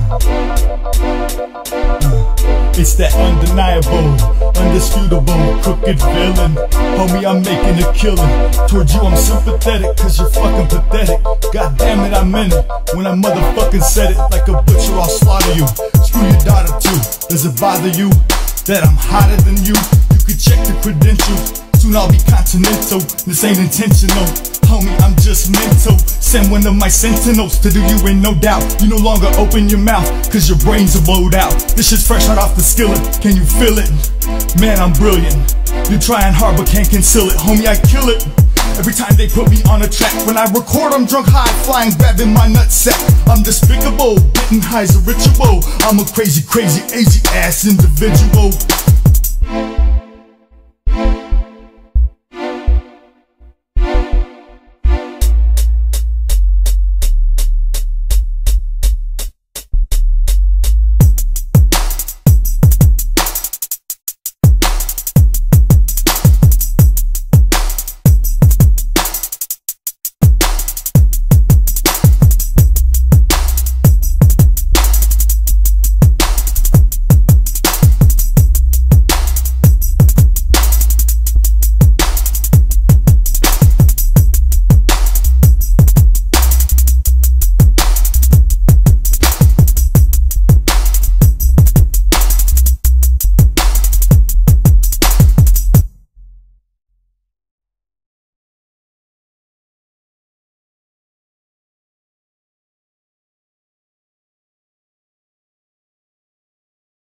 It's that undeniable, undisputable, crooked villain. Homie, I'm making a killing. Towards you I'm sympathetic, cause you're fucking pathetic. God damn it, I meant it when I motherfucking said it. Like a butcher, I'll slaughter you. Screw your daughter too. Does it bother you that I'm hotter than you? You could check the credentials. Soon I'll be continental. This ain't intentional, homie, I'm just mental. Send one of my sentinels to do you in no doubt. You no longer open your mouth, cause your brains are blowed out. This shit's fresh right off the skillet, can you feel it? Man, I'm brilliant. You're trying hard but can't conceal it. Homie, I kill it every time they put me on a track. When I record, I'm drunk, high, flying, grabbing my nutsack. I'm despicable, getting high's a ritual. I'm a crazy, crazy, ass individual.